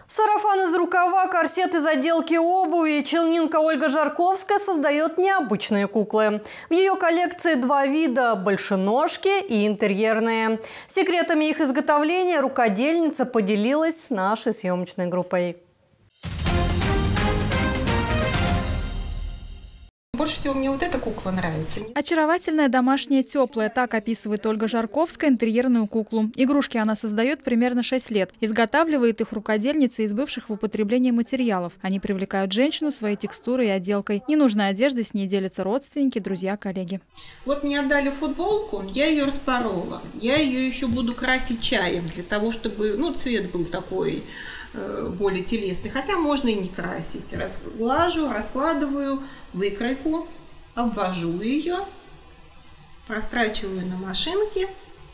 Сарафан из рукава, корсет из отделки обуви. Челнинка Ольга Жарковская создает необычные куклы. В ее коллекции два вида – большеножки и интерьерные. Секретами их изготовления рукодельница поделилась с нашей съемочной группой. Больше всего мне вот эта кукла нравится. Очаровательная, домашняя, теплая. Так описывает Ольга Жарковская интерьерную куклу. Игрушки она создает примерно 6 лет. Изготавливает их рукодельница из бывших в употреблении материалов. Они привлекают женщину своей текстурой и отделкой. Ненужной одеждой с ней делятся родственники, друзья, коллеги. Вот мне отдали футболку, я ее распорола. Я ее еще буду красить чаем, для того, чтобы цвет был такой более телесный. Хотя можно и не красить. Разглажу, раскладываю выкройку, обвожу ее, прострачиваю на машинке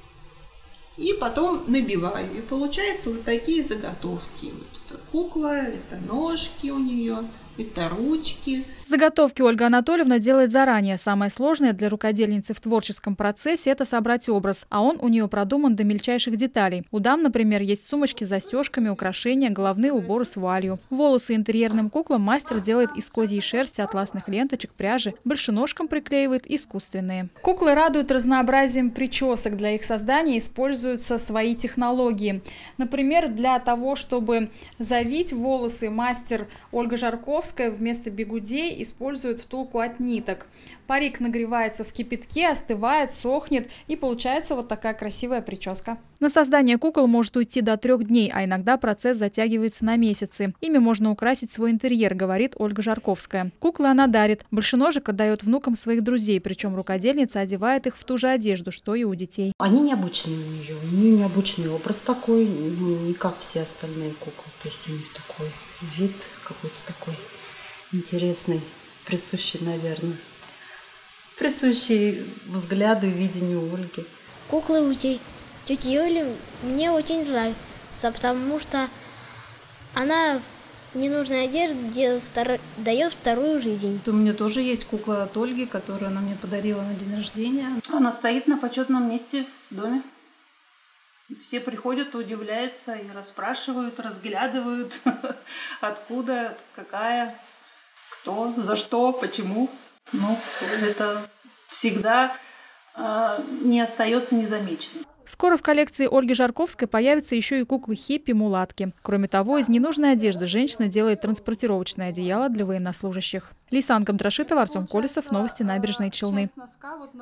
и потом набиваю. И получается вот такие заготовки. Вот это кукла, это ножки у нее, это ручки. Заготовки Ольга Анатольевна делает заранее. Самое сложное для рукодельницы в творческом процессе – это собрать образ. А он у нее продуман до мельчайших деталей. У дам, например, есть сумочки с застежками, украшения, головные уборы с вуалью. Волосы интерьерным куклам мастер делает из козьей шерсти, атласных ленточек, пряжи. Большеножкам приклеивает искусственные. Куклы радуют разнообразием причесок. Для их создания используются свои технологии. Например, для того, чтобы завить волосы, мастер Ольга Жарковская вместо бигудей использует втулку от ниток. Парик нагревается в кипятке, остывает, сохнет, и получается вот такая красивая прическа. На создание кукол может уйти до 3 дней, а иногда процесс затягивается на месяцы. Ими можно украсить свой интерьер, говорит Ольга Жарковская. Куклы она дарит. Большеножек отдает внукам своих друзей, причем рукодельница одевает их в ту же одежду, что и у детей. Они необычные у нее необычный образ такой, не как все остальные куклы. То есть у них такой вид какой-то такой интересный, присущий, наверное. Присущий взгляду и видению Ольги. Куклы у тети Юли мне очень нравятся, потому что она в ненужной одежде дает вторую жизнь. У меня тоже есть кукла от Ольги, которую она мне подарила на день рождения. Она стоит на почетном месте в доме. Все приходят, удивляются и расспрашивают, разглядывают, откуда, какая, кто, за что, почему. Это всегда не остается незамеченным. Скоро в коллекции Ольги Жарковской появятся еще и куклы хиппи-мулатки. Кроме того, из ненужной одежды женщина делает транспортировочное одеяло для военнослужащих. Лейсан Габдрашитова, Артем Колесов. Новости Набережной Челны.